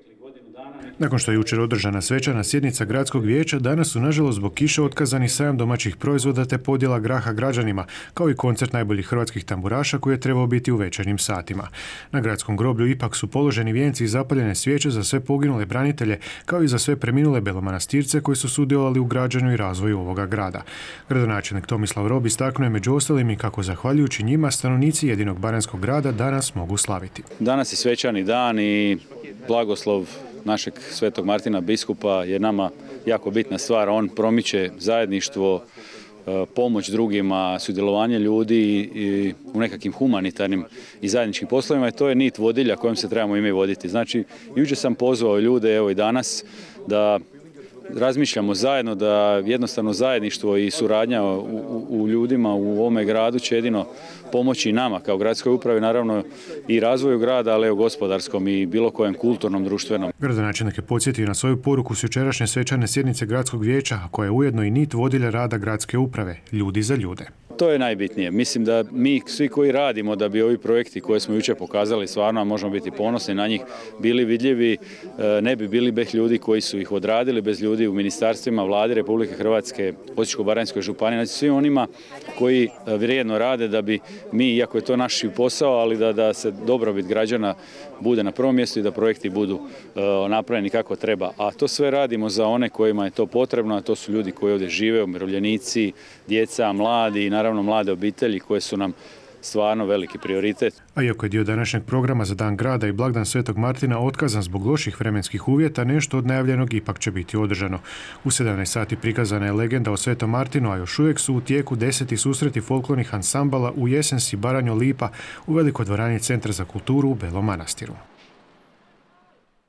Nakon što je jučer održana svečana sjednica gradskog vijeća, danas su nažalost zbog kiše otkazani sajam domaćih proizvoda te podjela graha građanima, kao i koncert najboljih hrvatskih tamburaša koji je trebao biti u večernjim satima. Na gradskom groblju ipak su položeni vijenci i zapaljene svijeće za sve poginule branitelje, kao i za sve preminule belomanastirce koji su sudjelovali u građenju i razvoju ovoga grada. Gradonačelnik Tomislav Rob istaknuo je među ostalim i kako zahvaljujući njima stanovnici jedinog baranjskog grada danas mogu slaviti. Danas je svečani dan i blagoslov našeg Svetog Martina biskupa je nama jako bitna stvar. On promiče zajedništvo, pomoć drugima, sudjelovanje ljudi i u nekakvim humanitarnim i zajedničkim poslovima i to je nit vodilja kojom se trebamo i mi voditi. Znači, jučer sam pozvao ljude, evo i danas, da razmišljamo zajedno, da jednostavno zajedništvo i suradnja u ljudima u ovome gradu će jedino pomoći nama kao gradskoj upravi, naravno i razvoju grada, ali i u gospodarskom i bilo kojem kulturnom, društvenom. Gradonačelnik je podsjetio na svoju poruku s jučerašnje svečane sjednice gradskog vijeća, koja je ujedno i nit vodilja rada gradske uprave, ljudi za ljude. To je najbitnije. Mislim da mi svi koji radimo da bi ovi projekti koje smo jučer pokazali stvarno, a možemo biti ponosni na njih, bili vidljivi, ne bi bili bez ljudi koji su ih odradili, bez ljudi u ministarstvima, Vladi Republike Hrvatske, Osječko-baranjskoj županiji, znači svi onima koji vrijedno rade da bi mi, iako je to naš posao, ali da se dobrobit građana bude na prvom mjestu i da projekti budu napravljeni kako treba. A to sve radimo za one kojima je to potrebno, a to su ljudi koji ovdje žive, umirovljenici, djeca, mladi i naravno mlade obitelji koje su nam stvarno veliki prioritet. A iako je dio današnjeg programa za Dan grada i blagdan Svetog Martina otkazan zbog loših vremenskih uvjeta, nešto od najavljenog ipak će biti održano. U 17 sati prikazana je legenda o Svetom Martinu, a još uvijek su u tijeku 10. susreti folklornih ansambala u Jesensi, Baranjo, Lipa u velikoj dvorani Centra za kulturu u Belom Manastiru.